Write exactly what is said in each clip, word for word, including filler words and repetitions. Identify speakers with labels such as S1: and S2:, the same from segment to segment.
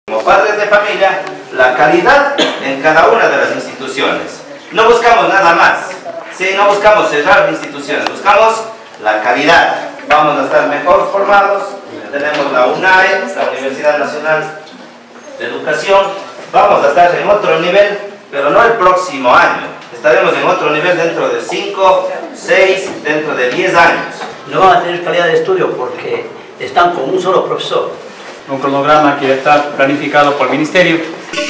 S1: Como padres de familia, la calidad en cada una de las instituciones. No buscamos nada más, ¿sí? No buscamos cerrar instituciones, buscamos la calidad. Vamos a estar mejor formados, tenemos la UNAE, la Universidad Nacional de Educación, vamos a estar en otro nivel, pero no el próximo año, estaremos en otro nivel dentro de cinco, seis, dentro de diez años.
S2: No van a tener calidad de estudio porque están con un solo profesor.
S3: Un cronograma que ya está planificado por el Ministerio.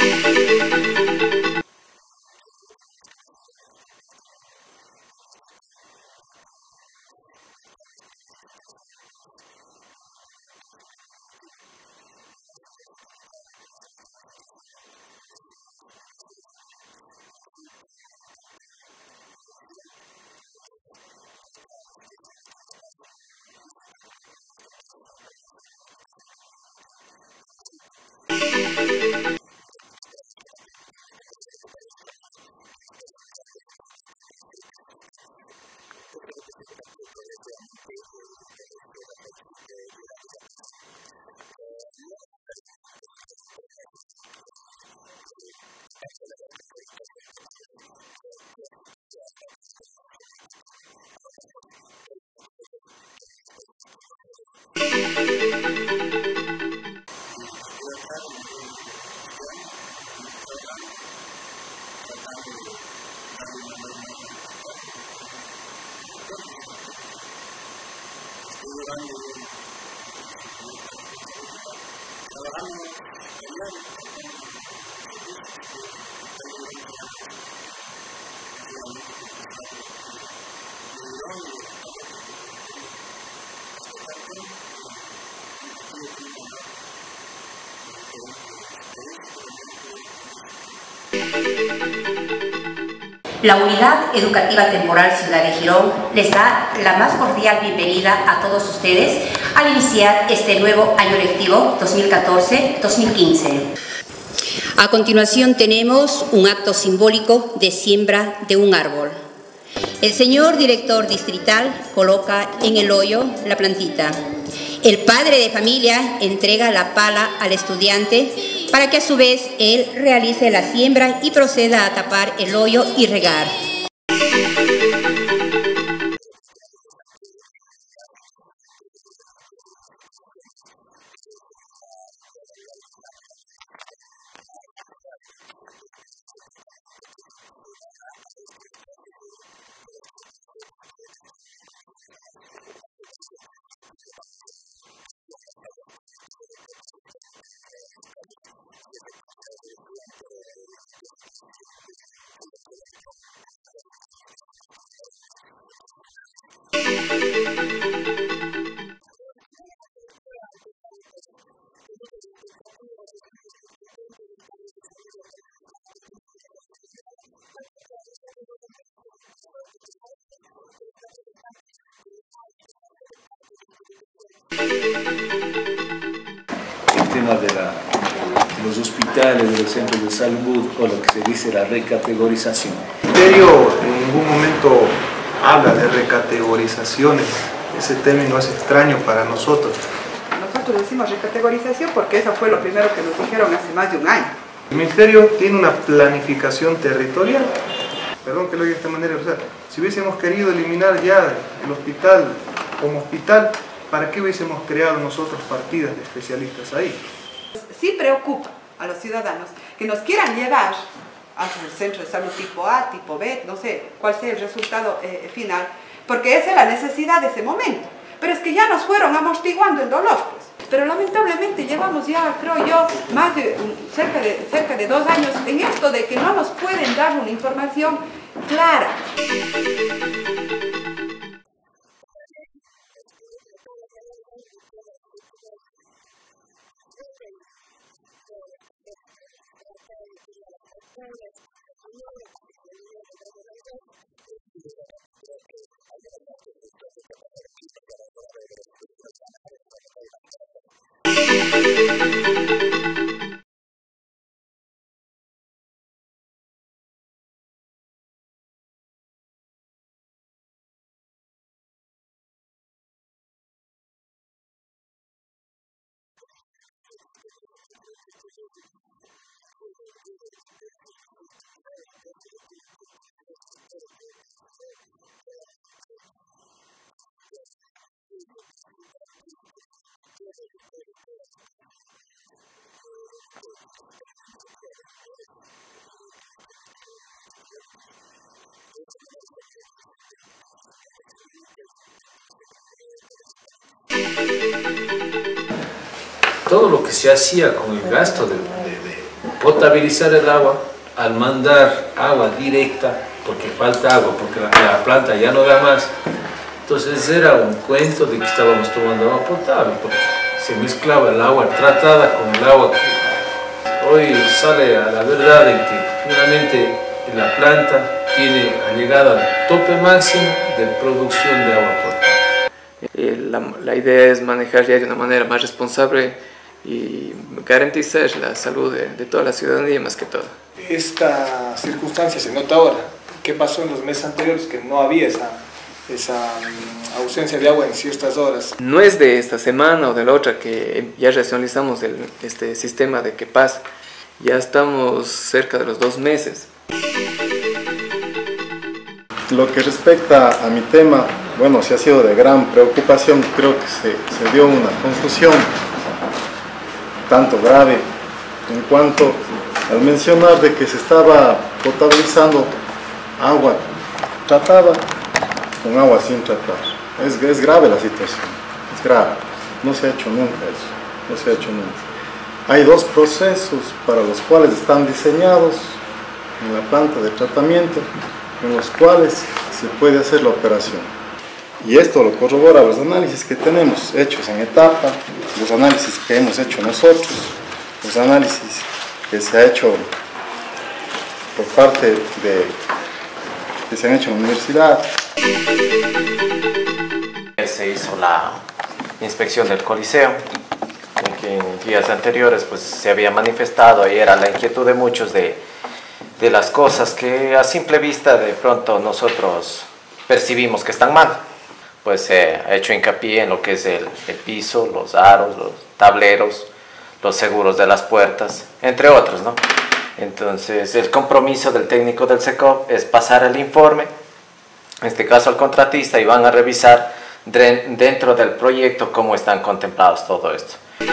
S4: La Unidad Educativa Temporal Ciudad de Girón les da la más cordial bienvenida a todos ustedes al iniciar este nuevo año lectivo dos mil catorce dos mil quince. A continuación tenemos un acto simbólico de siembra de un árbol. El señor director distrital coloca en el hoyo la plantita. El padre de familia entrega la pala al estudiante para que a su vez él realice la siembra y proceda a tapar el hoyo y regar.
S5: El tema de, la, de los hospitales, de los centros de salud, o lo que se dice la recategorización.
S6: El Ministerio en ningún momento habla de recategorizaciones, ese término es extraño para nosotros.
S7: Nosotros decimos recategorización porque eso fue lo primero que nos dijeron hace más de un año.
S6: El Ministerio tiene una planificación territorial, perdón que lo diga de esta manera, o sea, si hubiésemos querido eliminar ya el hospital como hospital, ¿para qué hubiésemos creado nosotros partidas de especialistas ahí?
S7: Sí preocupa a los ciudadanos que nos quieran llevar al centro de salud tipo A, tipo B, no sé cuál sea el resultado eh, final, porque esa es la necesidad de ese momento. Pero es que ya nos fueron amortiguando el dolor, pues. Pero lamentablemente llevamos ya, creo yo, más de cerca de, cerca de dos años en esto de que no nos pueden dar una información clara.
S5: Todo lo que se hacía con el gasto de, de, de potabilizar el agua, al mandar agua directa, porque falta agua, porque la, la planta ya no da más, entonces era un cuento de que estábamos tomando agua potable, porque se mezclaba el agua tratada con el agua que hoy sale a la verdad en que finalmente la planta tiene llegado al tope máximo de producción de agua potable.
S8: La, la idea es manejar ya de una manera más responsable y garantizar la salud de, de toda la ciudadanía más que todo.
S9: Esta circunstancia se nota ahora. ¿Qué pasó en los meses anteriores? Que no había esa, esa ausencia de agua en ciertas horas.
S8: No es de esta semana o de la otra que ya racionalizamos el, este sistema de qué pasa. Ya estamos cerca de los dos meses.
S10: Lo que respecta a mi tema, bueno, sí ha sido de gran preocupación. Creo que se, se dio una confusión tanto grave en cuanto al mencionar de que se estaba potabilizando agua tratada con agua sin tratar. Es, es grave la situación, es grave. No se ha hecho nunca eso, no se ha hecho nunca. Hay dos procesos para los cuales están diseñados en la planta de tratamiento, en los cuales se puede hacer la operación. Y esto lo corrobora los análisis que tenemos hechos en etapa, los análisis que hemos hecho nosotros, los análisis que se ha hecho por parte de que se han hecho en la universidad.
S11: Se hizo la inspección del Coliseo, en que en días anteriores pues, se había manifestado y era la inquietud de muchos de, de las cosas que a simple vista de pronto nosotros percibimos que están mal. Pues se ha hecho hincapié en lo que es el, el piso, los aros, los tableros, los seguros de las puertas, entre otros, ¿no? Entonces, el compromiso del técnico del SECOP es pasar el informe, en este caso al contratista, y van a revisar dentro del proyecto cómo están contemplados todo esto.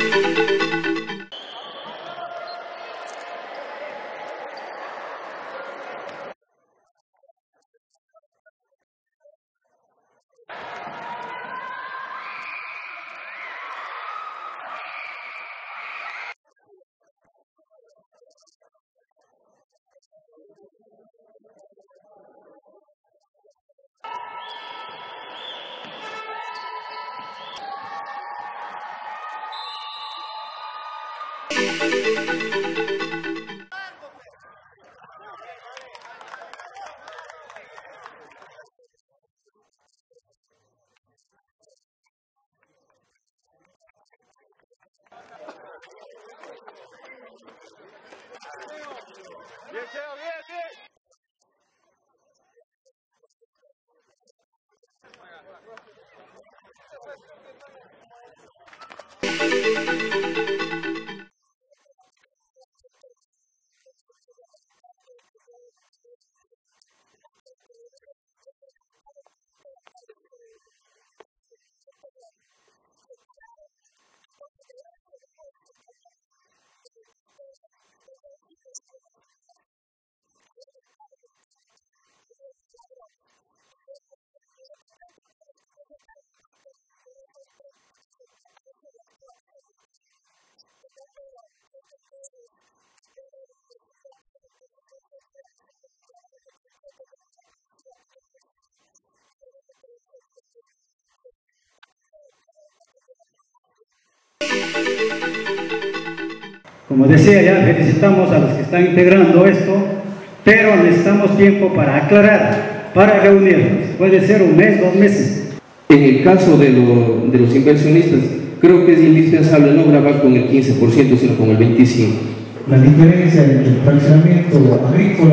S12: Como decía ya, felicitamos a los que están integrando esto, pero necesitamos tiempo para aclarar, para reunirnos. Puede ser un mes, dos meses.
S13: En el caso de, lo, de los inversionistas, creo que es indispensable no grabar con el quince por ciento, sino con el veinticinco por ciento.
S12: La diferencia entre el fraccionamiento agrícola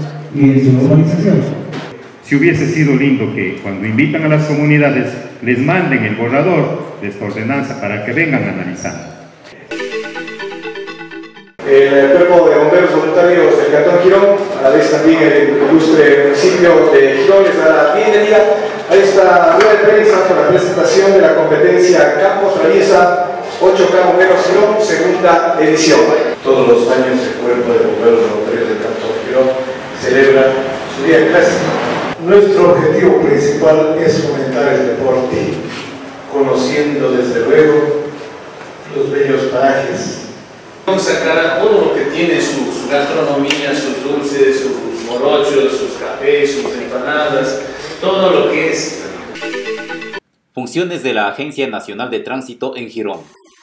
S12: y en su urbanización.
S14: Si hubiese sido lindo que cuando invitan a las comunidades les manden el borrador de esta ordenanza para que vengan a analizar.
S9: El cuerpo de bomberos voluntarios del Cantón Girón, a la vez también el ilustre municipio de Girón, les da la bienvenida a esta rueda de prensa por la presentación de la competencia Campo Traviesa ocho K Bomberos Girón, segunda edición.
S15: Todos los años el Cuerpo de Bomberos Voluntarios del Cantón Girón celebra su día clásico. Nuestro objetivo principal es fomentar el deporte, conociendo desde luego los bellos parajes.
S5: Vamos a sacar todo lo que tiene su, su gastronomía, sus dulces, sus morochos, sus cafés, sus empanadas, todo lo que es.
S16: Funciones de la Agencia Nacional de Tránsito en Girón.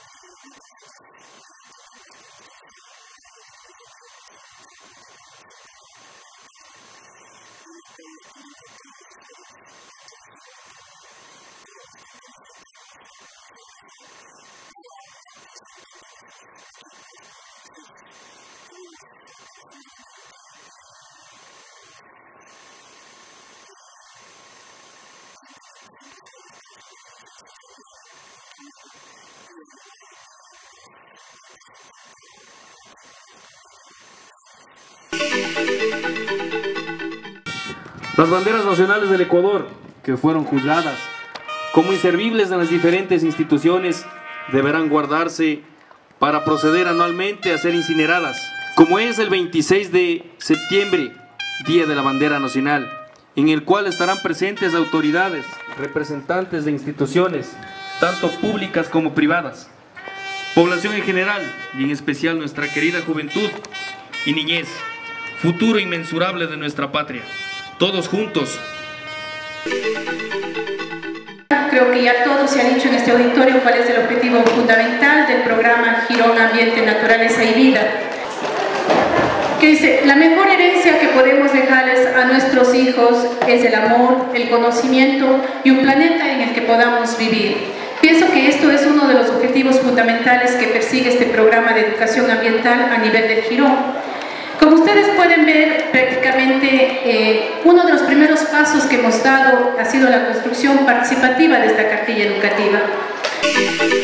S17: Las banderas nacionales del Ecuador, que fueron juzgadas como inservibles en las diferentes instituciones, deberán guardarse para proceder anualmente a ser incineradas, como es el veintiséis de septiembre, Día de la Bandera Nacional, en el cual estarán presentes autoridades, representantes de instituciones, tanto públicas como privadas, población en general y en especial nuestra querida juventud y niñez, futuro inmensurable de nuestra patria. Todos juntos.
S18: Creo que ya todos se han dicho en este auditorio cuál es el objetivo fundamental del programa Girón Ambiente, Naturaleza y Vida. Que dice, la mejor herencia que podemos dejarles a nuestros hijos es el amor, el conocimiento y un planeta en el que podamos vivir. Pienso que esto es uno de los objetivos fundamentales que persigue este programa de educación ambiental a nivel del Girón. Como ustedes pueden ver, prácticamente eh, uno de los primeros pasos que hemos dado ha sido la construcción participativa de esta cartilla educativa.